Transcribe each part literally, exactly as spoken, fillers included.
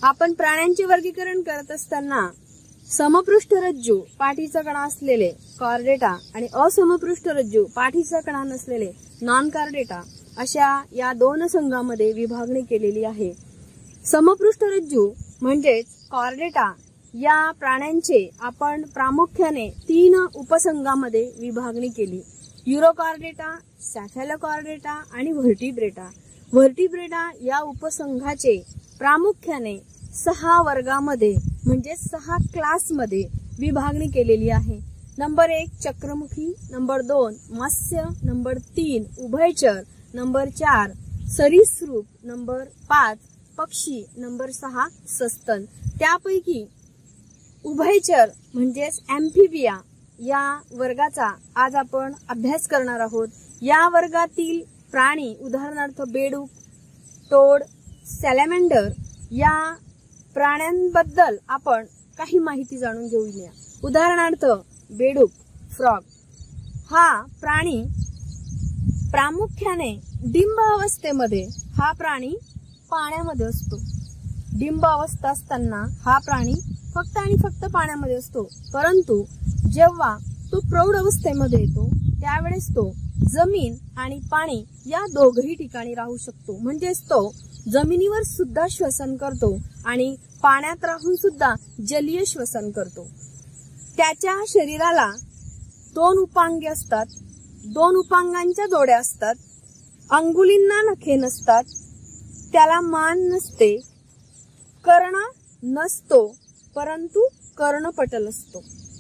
आपण प्राण्यांचे वर्गीकरण करत असताना समपृष्ठरज्जू पाठीचा कणा असलेले कॉर्डेटा आणि असमपृष्ठरज्जू पाठीचा कणा नसलेले नॉन कॉर्डेटा अशा या दोन संघामध्ये विभागणी केलेली आहे। समपृष्ठरज्जू म्हणजेच कॉर्डेटा या प्राण्यांचे आपण प्रामुख्याने तीन उपसंघामध्ये विभागणी केली। युरोकॉर्डेटा, सॅफेलोकॉर्डेटा आणि व्हर्टिब्रेटा। व्हर्टिब्रेटा या उपसंघाचे प्रामुख्याने सहा वर्गामध्ये म्हणजे सहा क्लासमध्ये विभागणी केलेली आहे। नंबर एक चक्रमुखी, नंबर दोन मत्स्य, नंबर तीन उभयचर, नंबर चार सरीसृप, नंबर पाच पक्षी, नंबर सहा सस्तन। त्यापैकी उभयचर म्हणजेच एम्फिबिया या वर्गाचा आज आपण अभ्यास करणार आहोत। या वर्गातील प्राणी उदाहरणार्थ बेडूक, टोड, सॅलॅमेंडर या प्राण्यांबद्दल आपण काही माहिती जाणून घेऊया। उदाहरणार्थ बेडूक फ्रॉग हा प्राणी प्रामुख्याने डिंब अवस्थेमध्ये हा प्राणी पाण्यामध्ये असतो। डिंब अवस्था असताना हा प्राणी फक्त आणि फक्त पाण्यामध्ये असतो, परंतु जेव्हा तो प्रौढ अवस्थेमध्ये येतो त्यावेळेस तो जमीन आणि पाणी या दोघही ठिकाणी राहू शकतो। म्हणजेच तो जमिनीवर सुद्धा श्वसन करतो आणि पाण्यात राहून सुद्धा जलीय श्वसन करतो। त्याच्या शरीराला दोन उपांगे असतात, दोन उपांगांच्या जोड्या असतात, अंगुलींना नखे नसतात, त्याला मान नसते, कर्ण नसतो परंतु कर्णपटल असतो,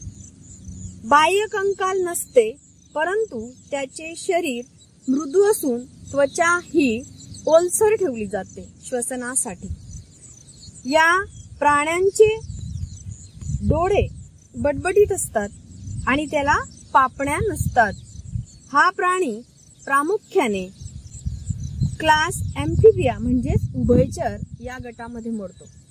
बाह्य कंकाल नसते परंतु त्याचे शरीर मृदू असून त्वचा ही ओलसर ठेवली जाते श्वसनासाठी। या प्राण्यांचे डोळे बटबटीत असतात आणि त्याला पापण्या नसतात। हा प्राणी प्रामुख्याने क्लास एम्फिबिया म्हणजेच उभयचर या गटामध्ये मोडतो।